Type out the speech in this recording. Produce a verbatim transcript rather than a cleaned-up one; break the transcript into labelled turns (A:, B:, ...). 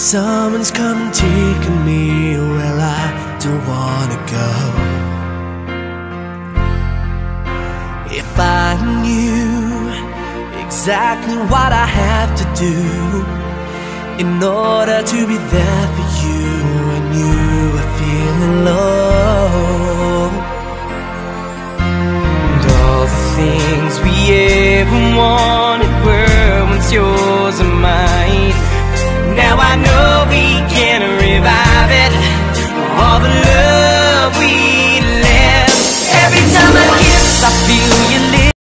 A: Someone's come and taken me where I don't wanna go. If I knew exactly what I have to do in order to be there for you when you are feeling low, and all the things we ever want